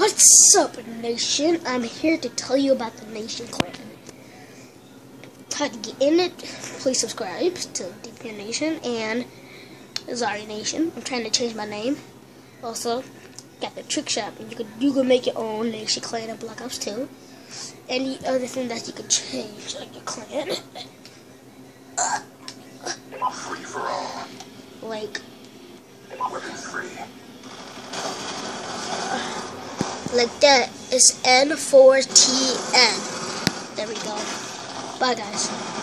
What's up, Nation? I'm here to tell you about the Nation Clan. How to get in it, please subscribe to DPN Nation and Zari Nation. I'm trying to change my name. Also, got the trick shop, and you can make your own Nation Clan in Black Ops 2. Any other thing that you could change on your clan. Free for all. Like, Weapons free. like that is N4TN. There we go. Bye, guys.